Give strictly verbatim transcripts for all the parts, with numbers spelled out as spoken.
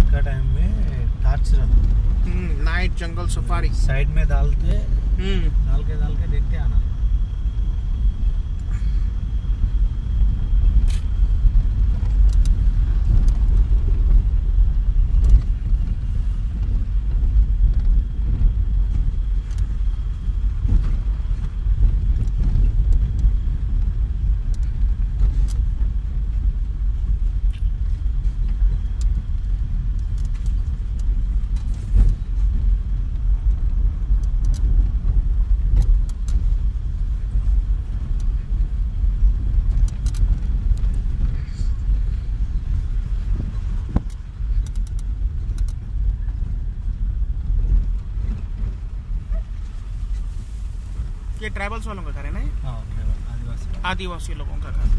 का टाइम में torch run, night जंगल सफारी साइड में डालते हम्म डाल के डाल के देखते आना। ये ट्राइबल्स वालों का घर है ना? हाँ, आदिवासी आदिवासी लोगों का घर।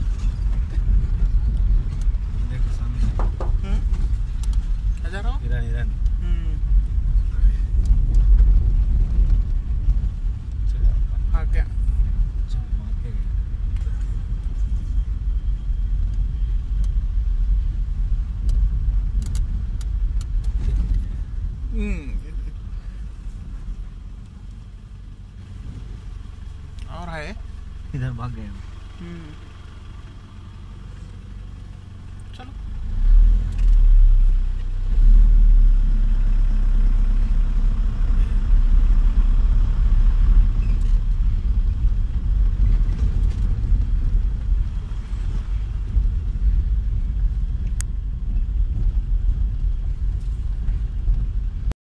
देखो सामने हम्म जा रहा हूँ हिरन हिरन हाँ क्या हम्म और है इधर भाग गए। हम्म